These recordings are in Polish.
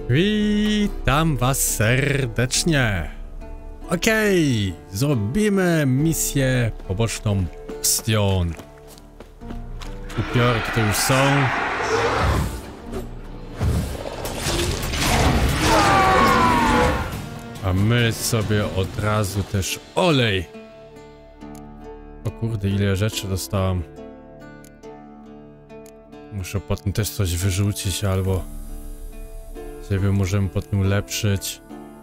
Witam was serdecznie. Okej, zrobimy misję poboczną Bastion. Upiory tutaj już są. A my sobie od razu też olej. O kurde, ile rzeczy dostałam. Muszę potem też coś wyrzucić albo siebie możemy potem ulepszyć.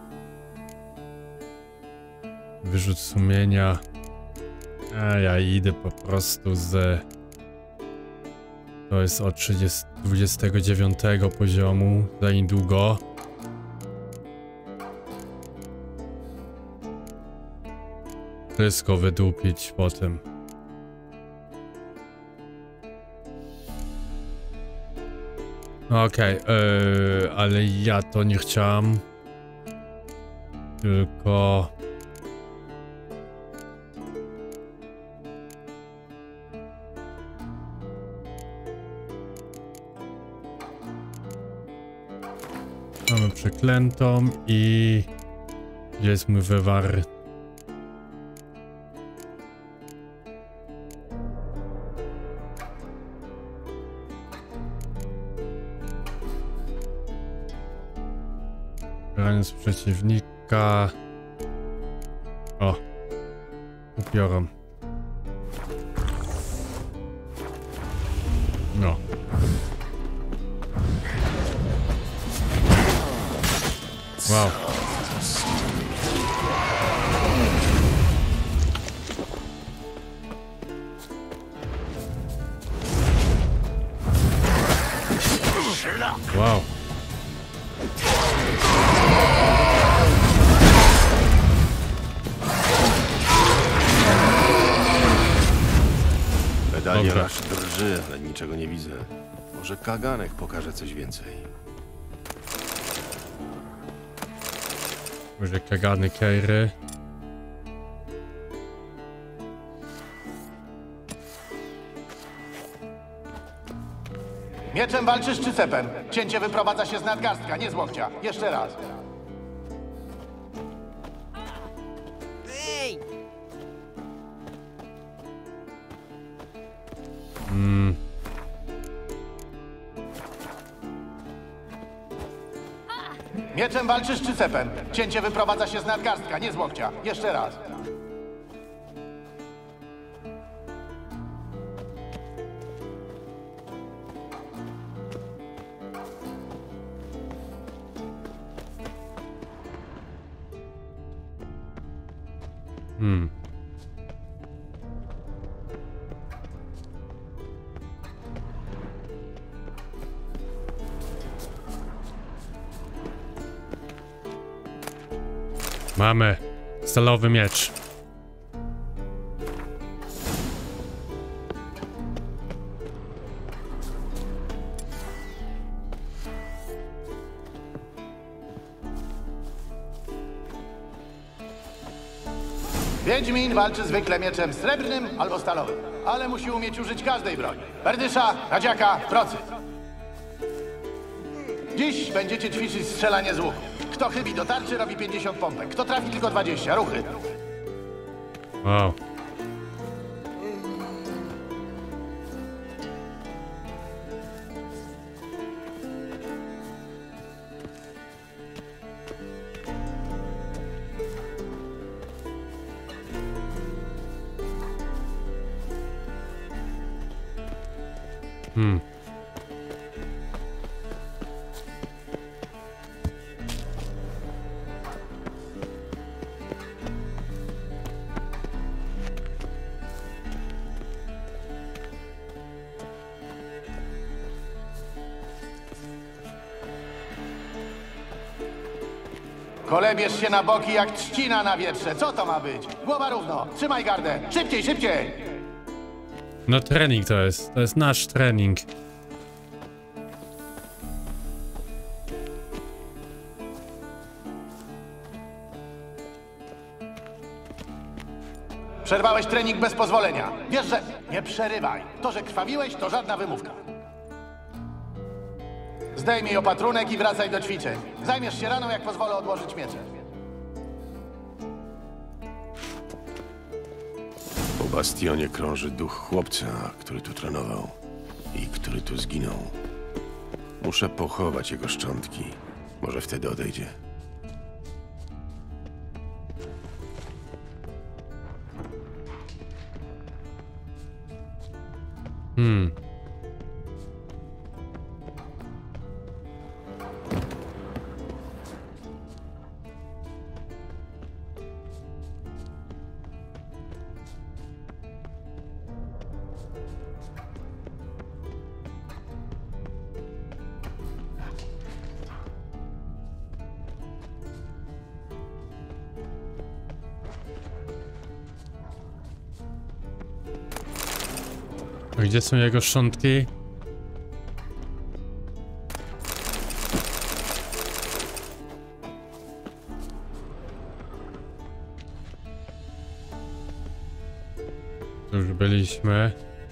Wyrzut sumienia. A ja idę po prostu z... To jest od 29 poziomu, za niedługo. Wszystko wydupić potem. Okej, ale ja to nie chciałem. Tylko... Mamy przeklętą i... Gdzie jest mój wywar? Raniec przeciwnika. O. Upiorą. No. Wow. Wow. Pedanie aż drży, ale niczego nie widzę. Może kaganek pokaże coś więcej. Może kagany Keiry. Mieczem walczysz czy cepem? Cięcie wyprowadza się z nadgarstka, nie z łokcia. Jeszcze raz. Mieczem walczysz czy cepem? Cięcie wyprowadza się z nadgarstka, nie z łokcia. Jeszcze raz. Mamy stalowy miecz. Wiedźmin walczy zwykle mieczem srebrnym albo stalowym, ale musi umieć użyć każdej broni. Berdysza, radziaka, procy. Dziś będziecie ćwiczyć strzelanie z łuku. Kto chybi do tarczy, robi 50 pompek. Kto trafi, tylko 20. Ruchy. Wow. Kolebiesz się na boki jak trzcina na wietrze. Co to ma być? Głowa równo. Trzymaj gardę. Szybciej, szybciej. No trening to jest. To jest nasz trening. Przerwałeś trening bez pozwolenia. Wiesz, że... Nie przerywaj. To, że krwawiłeś, to żadna wymówka. Zdejmij opatrunek i wracaj do ćwiczeń. Zajmiesz się raną, jak pozwolę odłożyć miecze. Po bastionie krąży duch chłopca, który tu trenował i który tu zginął. Muszę pochować jego szczątki. Może wtedy odejdzie. A gdzie są jego szczątki? Tu już byliśmy.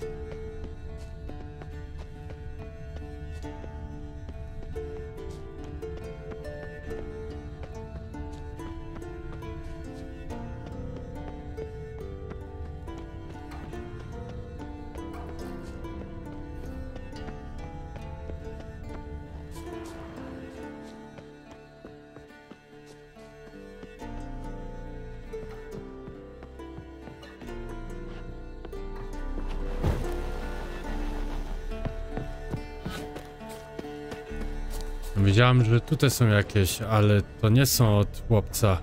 Wiedziałem, że tutaj są jakieś, ale to nie są od chłopca.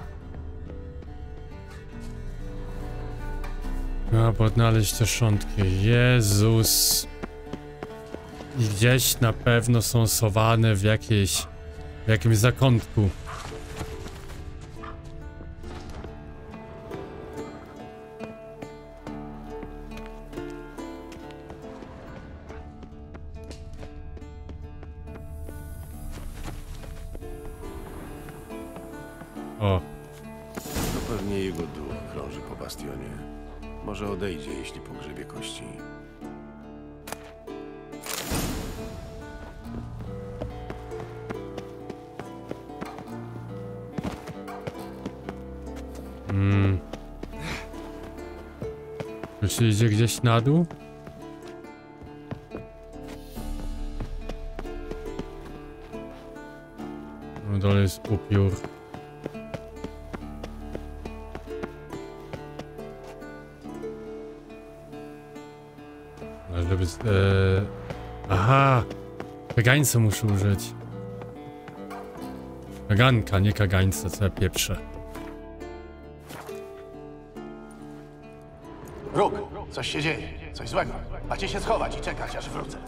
Trzeba odnaleźć te szczątki. Jezus. I gdzieś na pewno są schowane w jakimś zakątku. O. To pewnie jego duch krąży po bastionie. Może odejdzie, jeśli pogrzebie kości. Czy idzie gdzieś na dół? Na dole jest upiór. Żeby... Aha! Kagańca muszę użyć. Kaganka, nie kagańca, co ja pieprzę. Róg, coś się dzieje. Coś złego. Macie się schować i czekać, aż wrócę.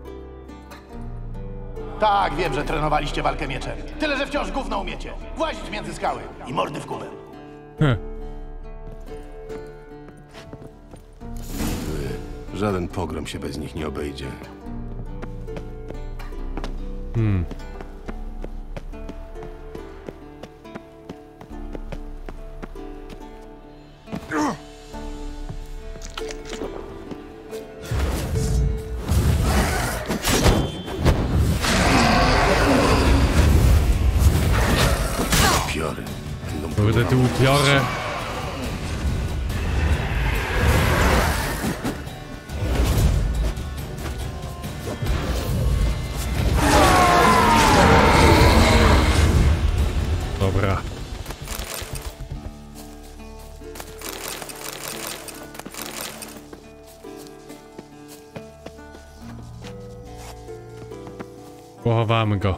Tak, wiem, że trenowaliście walkę mieczem. Tyle, że wciąż gówno umiecie. Włazić między skały i mordy w kubę. Żaden pogrom się bez nich nie obejdzie. Upiory. Kurde, te upiory. Dobra. Pochowamy go.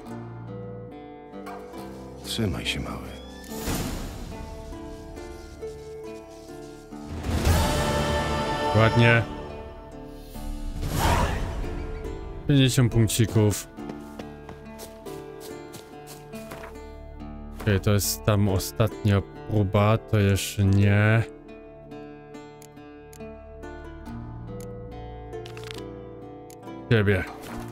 Trzymaj się, mały. Ładnie. 50 punkcików. Okej, to jest tam ostatnia próba, to jeszcze nie. Ciebie.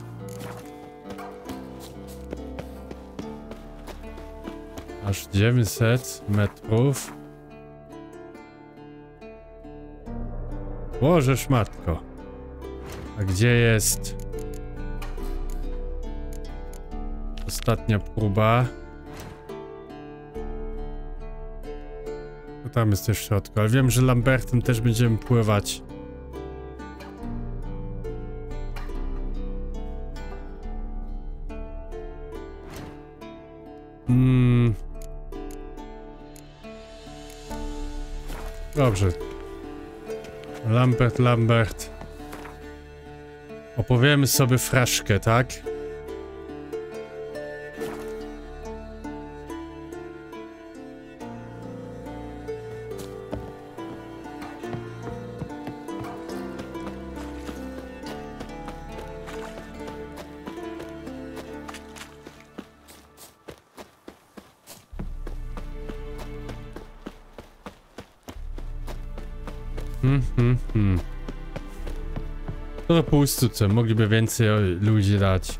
Aż 900 metrów. Łożesz, matko. A gdzie jest? Ostatnia próba. No tam jest też w środku, ale wiem, że Lambertem też będziemy pływać. Dobrze. Lambert. Opowiemy sobie fraszkę, tak? To po ustuce, mogliby więcej ludzi dać.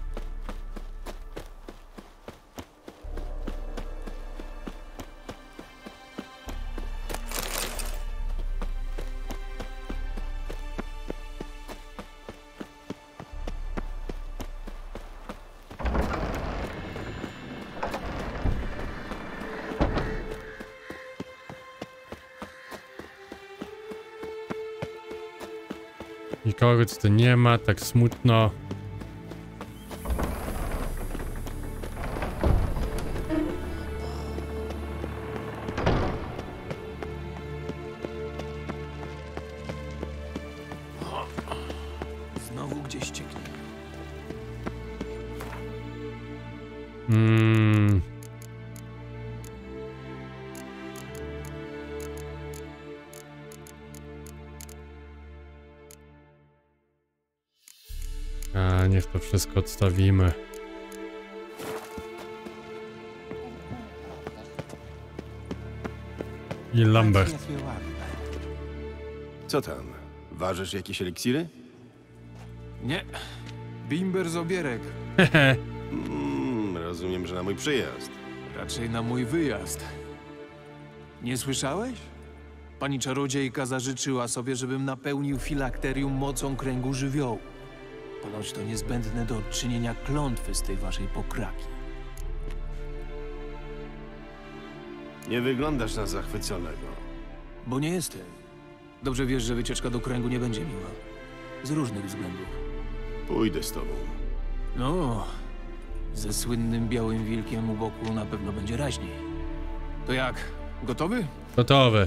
Nikogo tutaj nie ma, tak smutno. Znowu gdzieś cieknie. A niech to wszystko odstawimy. I Lambert. Co tam? Ważysz jakieś eliksiry? Nie. Bimber z obierek. Rozumiem, że na mój przyjazd. Raczej na mój wyjazd. Nie słyszałeś? Pani czarodziejka zażyczyła sobie, żebym napełnił filakterium mocą kręgu żywiołu. Ponoć to niezbędne do odczynienia klątwy z tej waszej pokraki. Nie wyglądasz na zachwyconego. Bo nie jestem. Dobrze wiesz, że wycieczka do kręgu nie będzie miła. Z różnych względów. Pójdę z tobą. No, ze słynnym białym wilkiem u boku na pewno będzie raźniej. To jak? Gotowy? Gotowy.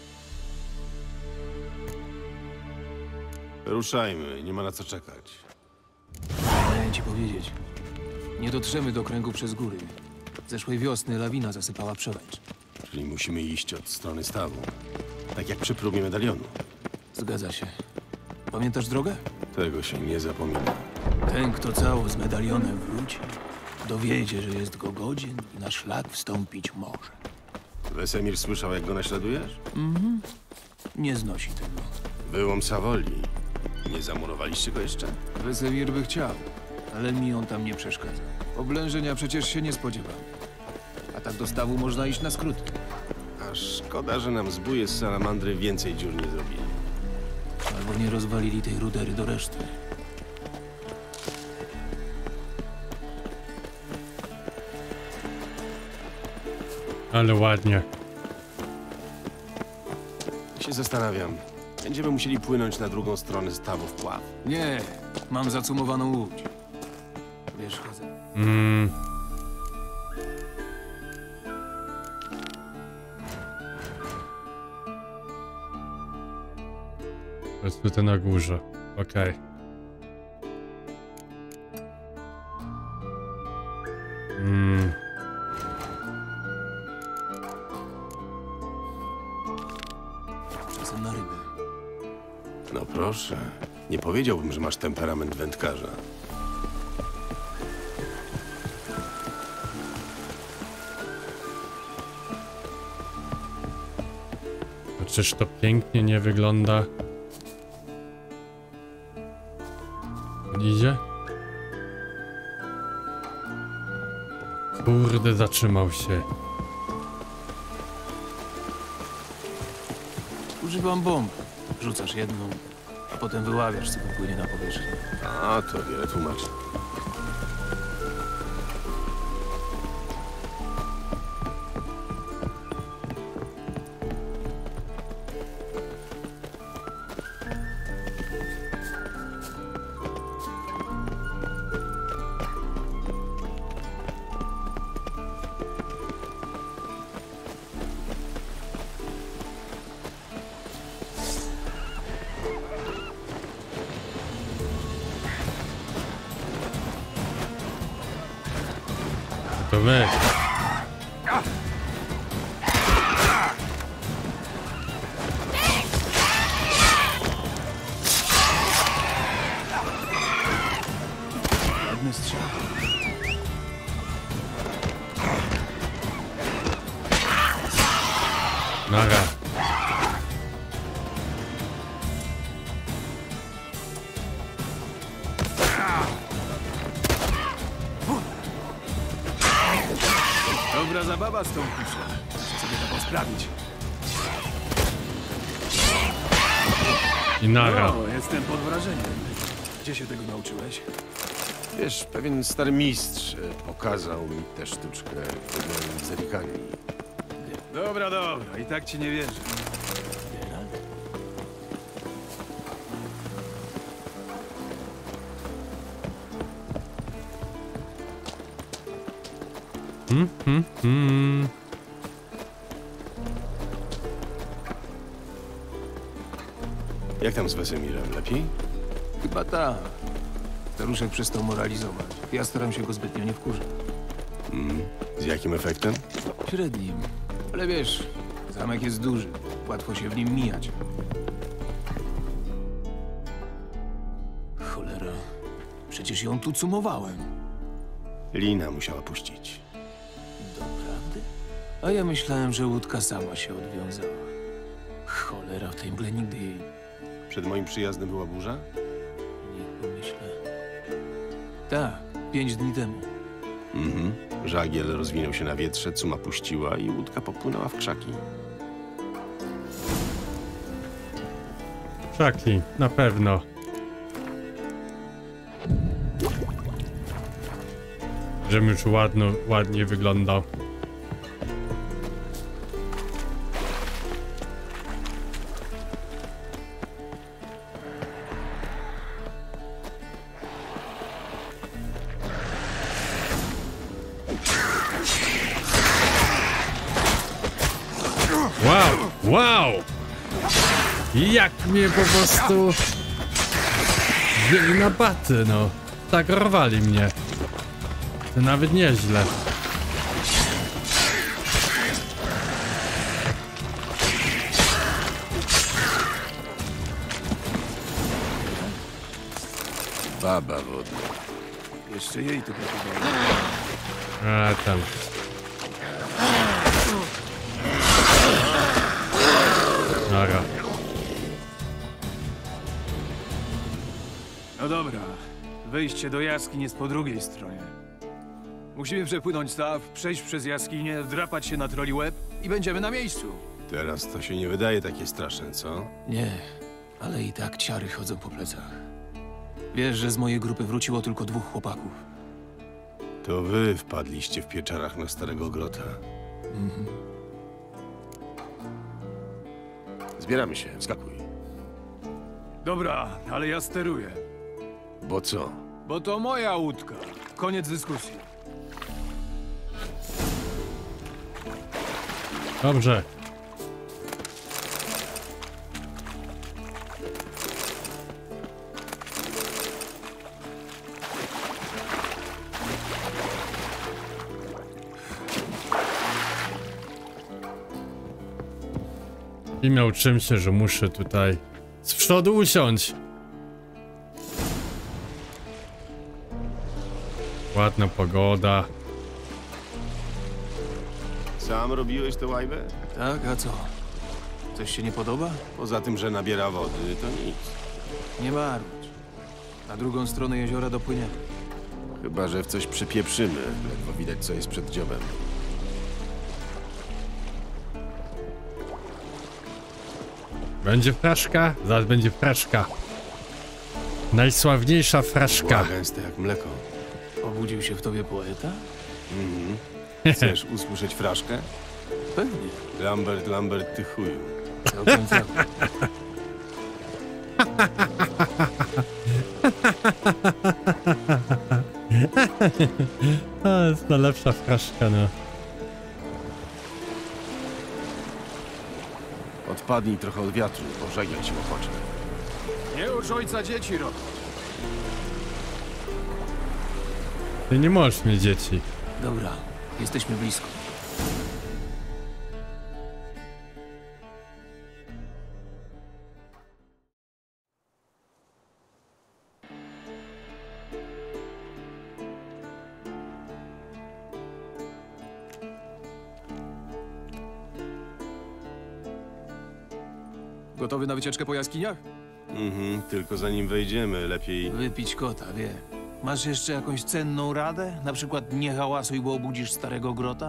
Ruszajmy, nie ma na co czekać. Miałem ci powiedzieć. Nie dotrzemy do kręgu przez góry. Zeszłej wiosny lawina zasypała przełęcz. Czyli musimy iść od strony stawu. Tak jak przy próbie medalionu. Zgadza się. Pamiętasz drogę? Tego się nie zapomina. Ten, kto cało z medalionem wróci, dowiedzie, że jest go godzien i na szlak wstąpić może. Wesemir słyszał, jak go naśladujesz? Nie znosi tego. Wyłom Sawoli. Nie zamurowaliście go jeszcze? Wesemir by chciał, ale mi on tam nie przeszkadza. Oblężenia przecież się nie spodziewam. A tak do stawu można iść na skróty. A szkoda, że nam zbóje z salamandry więcej dziur nie zrobili. Albo nie rozwalili tej rudery do reszty. Ale ładnie. Się zastanawiam. Będziemy musieli płynąć na drugą stronę stawu w pław. Nie, mam zacumowaną łódź. Wiesz, chodzę. To jest tutaj na górze. Okej. Czasem na ryby. No proszę. Nie powiedziałbym, że masz temperament wędkarza. Czyż to pięknie nie wygląda? Idzie? Kurde, zatrzymał się. Używam bomb. Rzucasz jedną, a potem wyławiasz, co wypłynie na powierzchnię. A, to wiele tłumaczy. To wy. Ładny strzał. Nara. Dobra zabawa z tą kuszą. Chcę sobie to posprawić. I nara. O, jestem pod wrażeniem. Gdzie się tego nauczyłeś? Wiesz, pewien stary mistrz pokazał mi tę sztuczkę w Zerikanii. Dobra, dobra. I tak ci nie wierzę. Geralt? Hmm. Jak tam z Wesemirem? Lepiej? Chyba tak. Staruszek przestał moralizować. Ja staram się go zbytnio nie wkurzać. Z jakim efektem? Średnim. Ale wiesz, zamek jest duży. Łatwo się w nim mijać. Cholera. Przecież ją tu cumowałem. Lina musiała puścić. Doprawdy? A ja myślałem, że łódka sama się odwiązała. Cholera, w tej mgle nigdy jej Przed moim przyjazdem była burza? nie pomyślę. Tak, 5 dni temu. Żagiel rozwinął się na wietrze, cuma puściła i łódka popłynęła w krzaki. Krzaki, na pewno. Żebym już ładnie wyglądał. Wow! Jak mnie po prostu wzięli na baty, no. Tak rwali mnie. To nawet nieźle. Baba wodna. Jeszcze jej to brakowało. A tam. Nara. No dobra. Wejście do jaskini jest po drugiej stronie. Musimy przepłynąć staw, przejść przez jaskinię, wdrapać się na troli łeb i będziemy na miejscu. Teraz to się nie wydaje takie straszne, co? Nie, ale i tak ciary chodzą po plecach. Wiesz, że z mojej grupy wróciło tylko 2 chłopaków. To wy wpadliście w pieczarach na Starego Grota. Zbieramy się, wskakuj. Dobra, ale ja steruję. Bo co? Bo to moja łódka. Koniec dyskusji. Dobrze. I nauczyłem się, że muszę tutaj z przodu usiąść. Ładna pogoda. Sam robiłeś tę łajbę? Tak, a co? Coś się nie podoba? Poza tym, że nabiera wody, to nic. Nie marudź. Na drugą stronę jeziora dopłyniemy. Chyba że w coś przypieprzymy, ledwo widać, co jest przed dziobem. Będzie fraszka? Zaraz będzie fraszka. Najsławniejsza fraszka. Gęste jak mleko. Obudził się w tobie poeta? Chcesz usłyszeć fraszkę? Pewnie. Lambert, ty chuju. Całkiem. To jest najlepsza fraszka, no. Odpadnij trochę od wiatru, bo żagiel ci opocznie. Nie ucz ojca dzieci robić. Ty nie możesz mieć dzieci. Dobra, Jesteśmy blisko. Gotowy na wycieczkę po jaskiniach? Tylko zanim wejdziemy, lepiej... Wypić kota, wie. Masz jeszcze jakąś cenną radę? Na przykład nie hałasuj, bo obudzisz starego grota?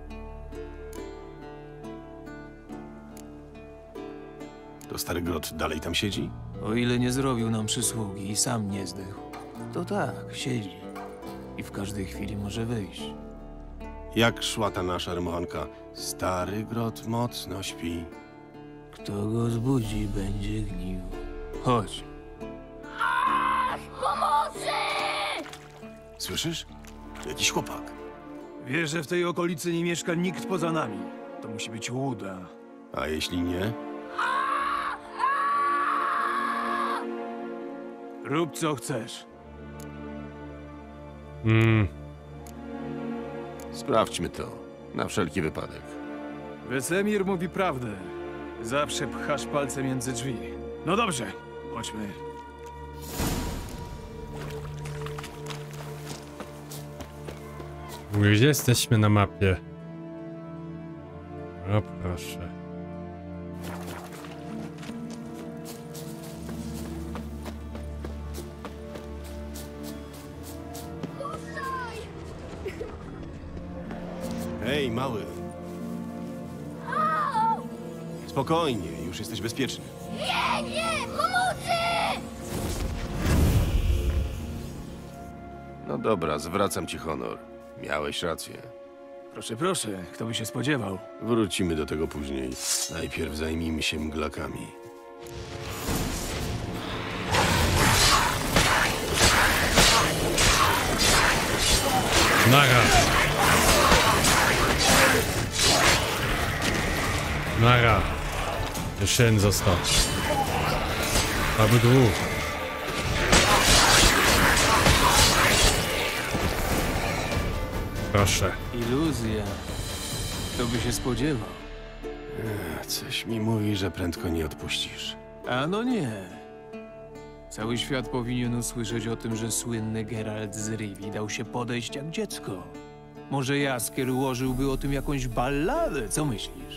To stary grot dalej tam siedzi? O ile nie zrobił nam przysługi i sam nie zdechł, to tak, siedzi. I w każdej chwili może wyjść. Jak szła ta nasza rymowanka? Stary grot mocno śpi. Kto go zbudzi, będzie gnił. Chodź. Słyszysz? Jakiś chłopak. Wiesz, że w tej okolicy nie mieszka nikt poza nami. To musi być łuda. A jeśli nie? Rób co chcesz. Sprawdźmy to. Na wszelki wypadek. Wesemir mówi prawdę. Zawsze pchasz palce między drzwi. No dobrze, chodźmy. Gdzie jesteśmy na mapie? O proszę. Hej, mały. Spokojnie, już jesteś bezpieczny. Nie! Pomocy! No dobra, zwracam ci honor. Miałeś rację. Proszę, proszę, kto by się spodziewał? Wrócimy do tego później. Najpierw zajmijmy się mglakami. Nara! Nara! Jeszcze jeden został. Albo dwóch. Proszę. Iluzja. Kto by się spodziewał? Coś mi mówi, że prędko nie odpuścisz. A no nie. Cały świat powinien usłyszeć o tym, że słynny Geralt z Rivi dał się podejść jak dziecko. Może Jaskier ułożyłby o tym jakąś balladę, co myślisz?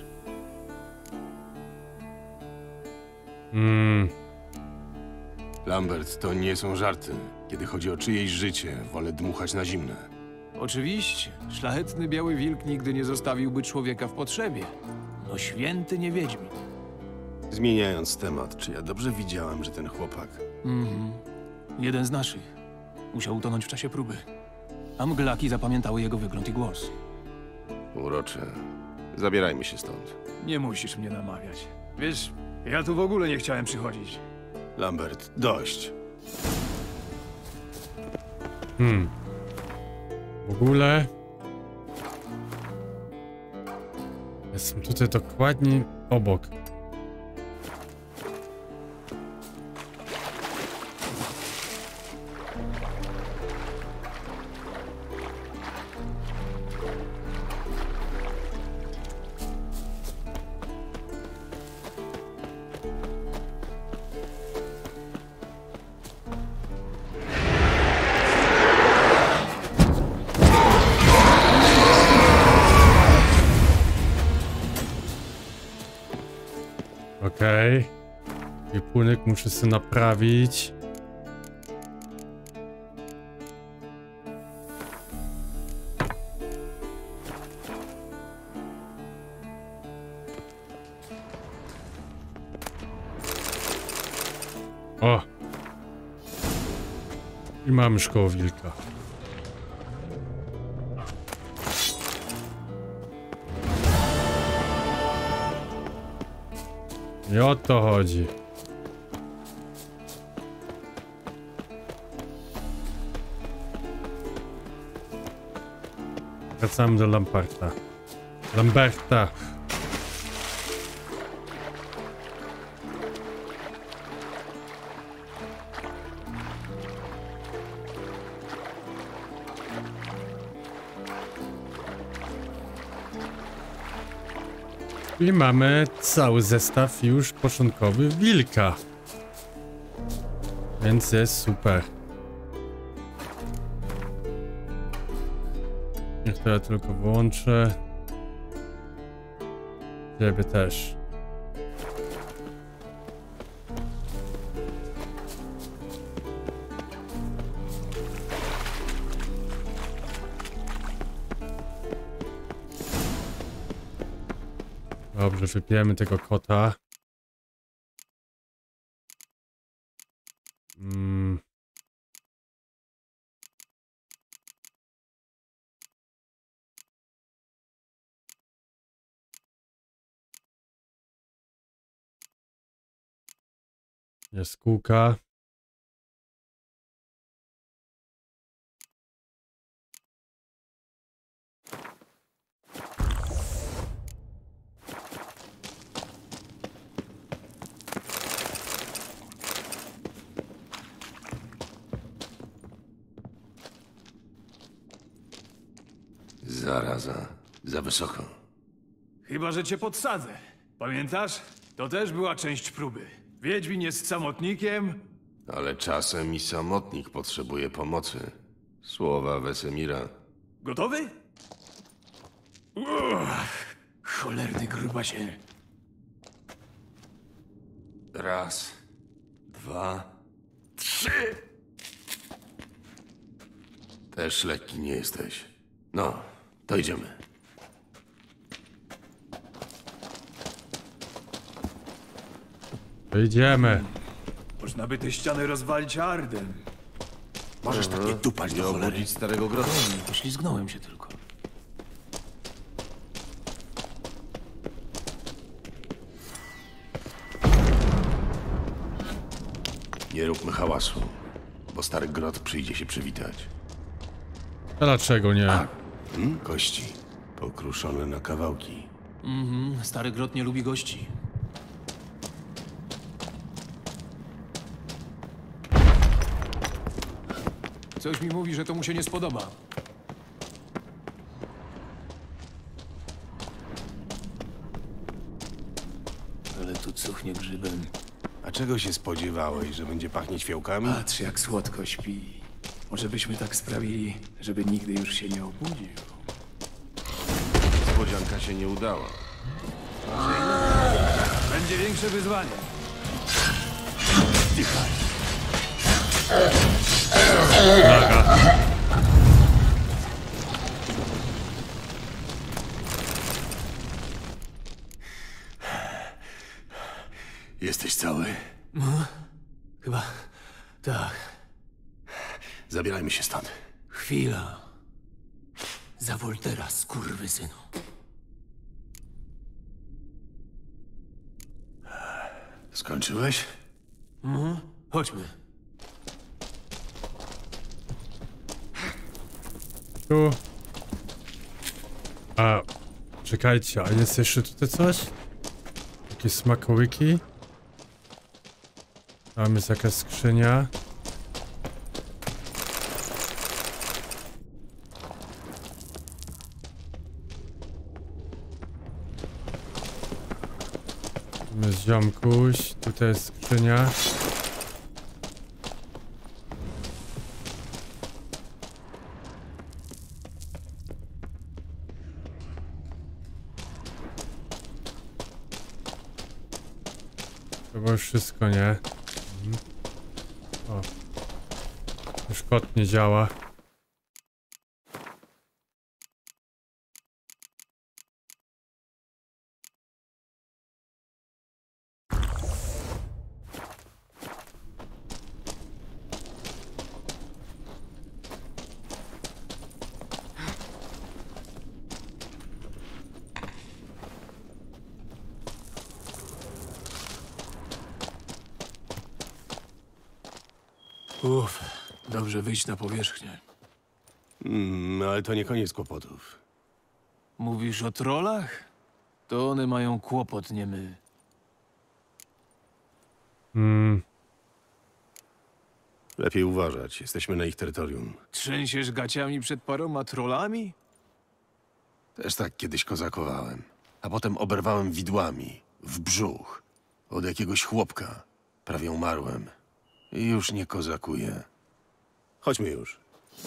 Lambert, to nie są żarty. Kiedy chodzi o czyjeś życie, wolę dmuchać na zimne. Oczywiście. Szlachetny biały wilk nigdy nie zostawiłby człowieka w potrzebie. No święty niewiedźmin. Zmieniając temat, czy ja dobrze widziałem, że ten chłopak... Jeden z naszych. Musiał utonąć w czasie próby. A mglaki zapamiętały jego wygląd i głos. Urocze. Zabierajmy się stąd. Nie musisz mnie namawiać. Wiesz, ja tu w ogóle nie chciałem przychodzić. Lambert, dość. W ogóle... Jestem tutaj dokładnie obok. Okej. Płynek muszę sobie naprawić. O! I mamy szkołę wilka. I o to chodzi. Wracamy do Lamberta. Lamberta! I mamy cały zestaw już początkowy wilka. Więc jest super. Niech to ja tylko włączę. Ciebie też. Dobrze, wypijemy tego kota. Jest kółka. Zaraza. Za wysoko. Chyba, że cię podsadzę. Pamiętasz? To też była część próby. Wiedźmin jest samotnikiem. Ale czasem i samotnik potrzebuje pomocy. Słowa Wesemira. Gotowy? Cholerny grubasie. Raz, dwa, trzy. Też lekki nie jesteś. No, to idziemy. Idziemy. Można by te ściany rozwalić ardem. Możesz tak nie dupać do cholery. Starego grodu. Poślizgnąłem się tylko. Nie róbmy hałasu, bo stary grot przyjdzie się przywitać. A dlaczego nie? Kości. Pokruszone na kawałki. Stary grot nie lubi gości. Coś mi mówi, że to mu się nie spodoba. Ale tu cuchnie grzybem. A czego się spodziewałeś, że będzie pachnieć fiołkami? Patrz, jak słodko śpi. Może byśmy tak sprawili, żeby nigdy już się nie obudził. Niespodzianka się nie udała. Będzie większe wyzwanie. Jesteś cały? Chyba tak. Zabierajmy się stąd. Chwila. Za Woltera, skurwysynu. Skończyłeś? Chodźmy. Tu. A, czekajcie, a jest jeszcze tutaj coś? Jakieś smakołyki? Tam jest jakaś skrzynia. Tam jest ziomkuś, tutaj jest skrzynia. To było już wszystko, nie? O. Już kod nie działa. Uff, dobrze wyjść na powierzchnię. Ale to nie koniec kłopotów. Mówisz o trollach? To one mają kłopot, nie my. Lepiej uważać. Jesteśmy na ich terytorium. Trzęsiesz gaciami przed paroma trollami? Też tak kiedyś kozakowałem. a potem oberwałem widłami w brzuch od jakiegoś chłopka. Prawie umarłem. I już nie kozakuję. Chodźmy już.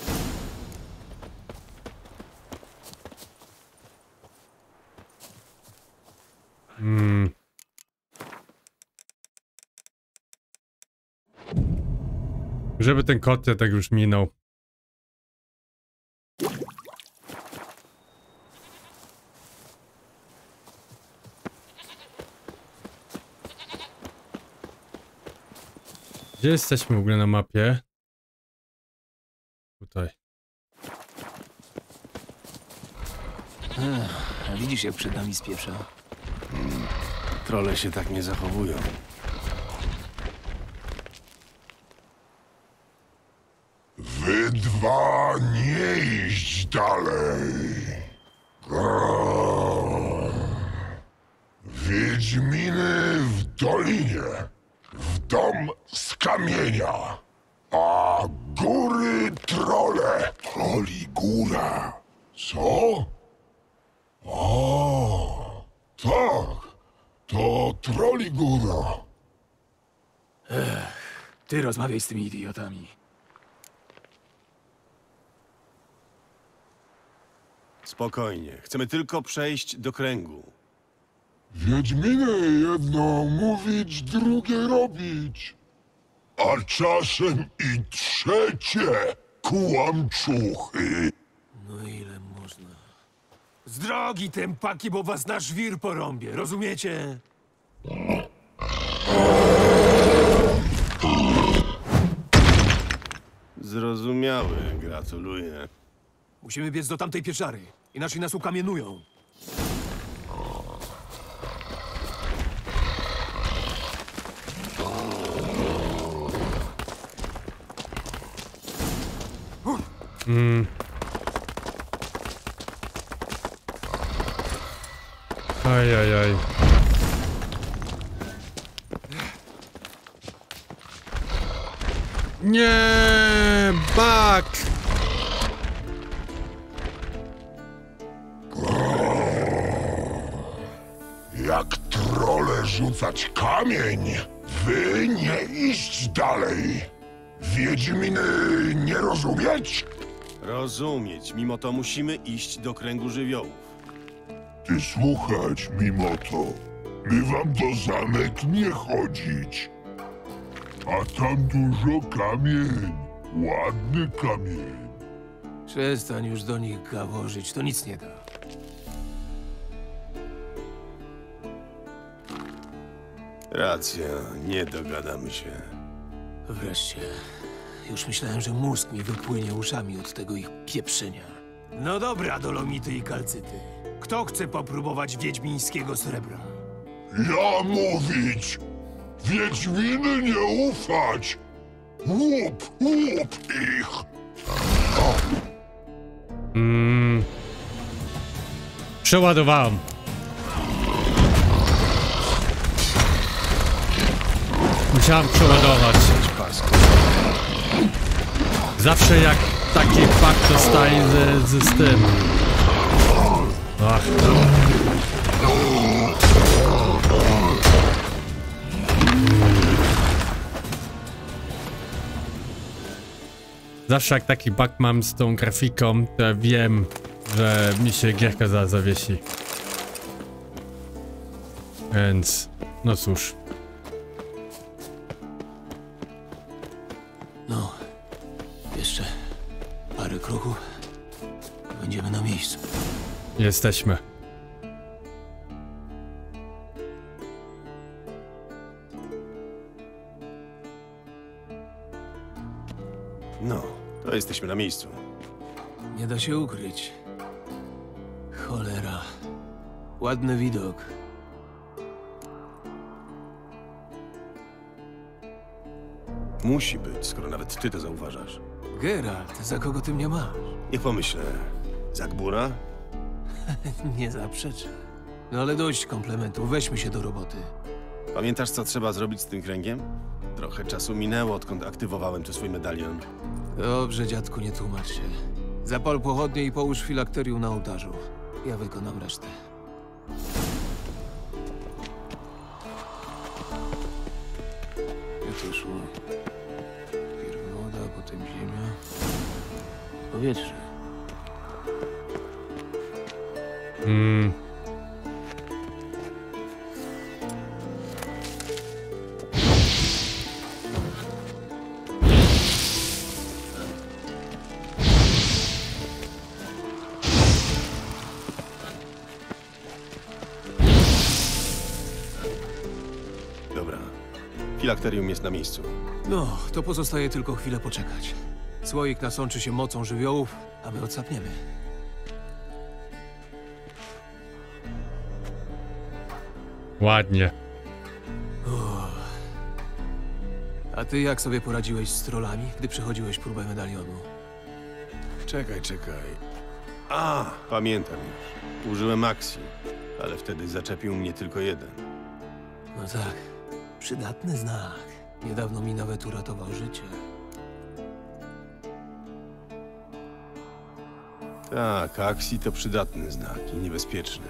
Żeby ten kot tak już minął. Gdzie jesteśmy w ogóle na mapie? Tutaj. A widzisz, jak przed nami spieprza? Trolle się tak nie zachowują. Wy dwa nie iść dalej. Wiedźminy w dolinie, w dom z kamienia, a góry trole. Troli góra. Co? O, tak, to troli góra. Ty rozmawiaj z tymi idiotami. Spokojnie. Chcemy tylko przejść do kręgu. Wiedźminy jedno mówić, drugie robić. A czasem i trzecie kłamczuchy. No ile można? Z drogi, tępaki, bo was na żwir porąbie, rozumiecie? Zrozumiały. Gratuluję. Musimy biec do tamtej pieczary, inaczej nas ukamienują. Ajajaj. Nie, bak! Jak trole rzucać kamień, wy nie iść dalej. Wiedźminy nie rozumieć? Rozumieć. Mimo to musimy iść do kręgu żywiołów. Ty słuchać mimo to. My wam do zamek nie chodzić. A tam dużo kamień. Ładny kamień. Przestań już do nich gaworzyć, to nic nie da. Racja. Nie dogadamy się. Wreszcie. Już myślałem, że mózg mi wypłynie uszami od tego ich pieprzenia. No dobra, dolomity i kalcyty. Kto chce popróbować wiedźmińskiego srebra? Ja mówić. Wiedźminy nie ufać. Łup ich. Przeładowałem. Musiałem przeładować. Zawsze jak taki fakt dostaje z tym. Ach. Zawsze jak taki bug mam z tą grafiką, to ja wiem, że mi się gierka zawiesi. Więc, no cóż. No, jeszcze parę kroków. Będziemy na miejscu. Jesteśmy. No, to jesteśmy na miejscu. Nie da się ukryć. Cholera. Ładny widok. Musi być, skoro nawet ty to zauważasz. Geralt, za kogo ty mnie masz? Niech pomyślę. Zagbura? Nie zaprzeczę. No ale dość komplementów, weźmy się do roboty. Pamiętasz, co trzeba zrobić z tym kręgiem? Trochę czasu minęło, odkąd aktywowałem tu swój medalion. Dobrze, dziadku, nie tłumacz się. Zapal pochodnie i połóż filakterium na ołtarzu. Ja wykonam resztę. poszło. Pierw woda, potem ziemia. Powietrze. Dobra. Filakterium jest na miejscu. No, to pozostaje tylko chwilę poczekać. Słoik nasączy się mocą żywiołów, a my odsapniemy. Ładnie. A ty jak sobie poradziłeś z trollami, gdy przechodziłeś próbę medalionu? Czekaj. A, pamiętam już. Użyłem akcji, ale wtedy zaczepił mnie tylko jeden. No tak, przydatny znak. Niedawno mi nawet uratował życie. Tak, akcji to przydatny znak i niebezpieczny.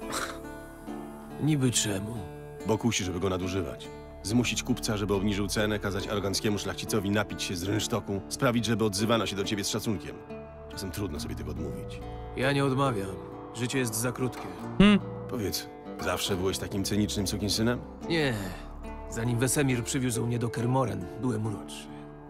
Niby czemu? Bo kusi, żeby go nadużywać. Zmusić kupca, żeby obniżył cenę, kazać aroganckiemu szlachcicowi napić się z rynsztoku, sprawić, żeby odzywano się do ciebie z szacunkiem. Czasem trudno sobie tego odmówić. Ja nie odmawiam. Życie jest za krótkie. Powiedz, zawsze byłeś takim cynicznym sukinsynem? Nie. Zanim Wesemir przywiózł mnie do Kermoren, byłem uroczy.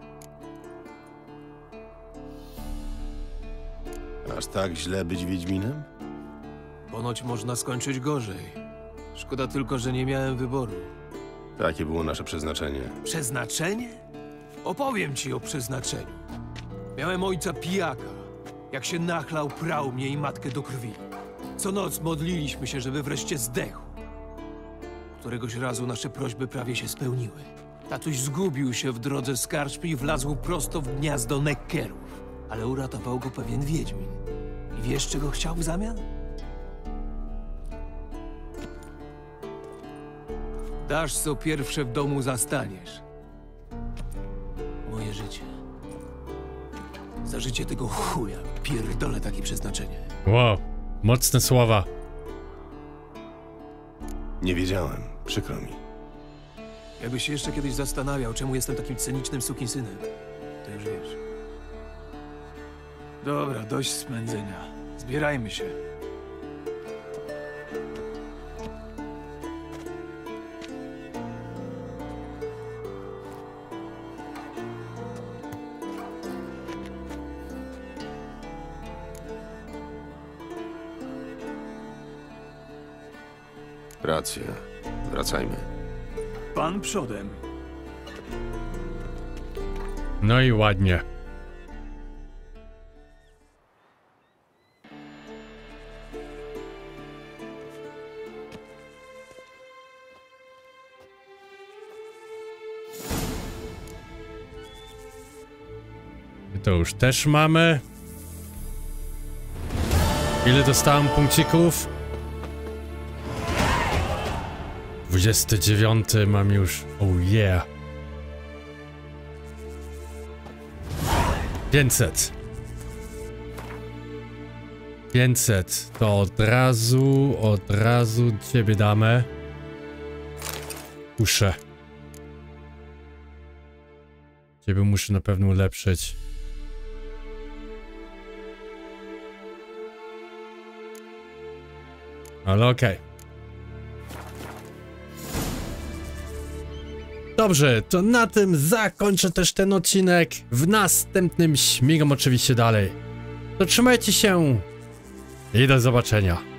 Aż tak źle być Wiedźminem? Ponoć można skończyć gorzej. Szkoda tylko, że nie miałem wyboru. Takie było nasze przeznaczenie. Przeznaczenie? Opowiem ci o przeznaczeniu. Miałem ojca pijaka. Jak się nachlał, prał mnie i matkę do krwi. Co noc modliliśmy się, żeby wreszcie zdechł. Któregoś razu nasze prośby prawie się spełniły. Tatuś zgubił się w drodze z karczmy i wlazł prosto w gniazdo Neckerów. Ale uratował go pewien wiedźmin. I wiesz, czego chciał w zamian? Dasz, co pierwsze w domu zastaniesz. Moje życie. Za życie tego chuja pierdolę takie przeznaczenie. Wow, mocne słowa. Nie wiedziałem, przykro mi. Jakbyś się jeszcze kiedyś zastanawiał, czemu jestem takim cynicznym sukinsynem, to już wiesz. Dobra, dość smędzenia. Zbierajmy się. Racja. Wracajmy. Pan przodem. No i ładnie. I to już też mamy. Ile dostałem punkcików? 29 mam już. Oh yeah. 500. 500. To od razu ciebie damy. Muszę. Ciebie muszę na pewno ulepszyć. Ale okej. Dobrze, to na tym zakończę też ten odcinek. W następnym śmigam oczywiście dalej. To trzymajcie się i do zobaczenia.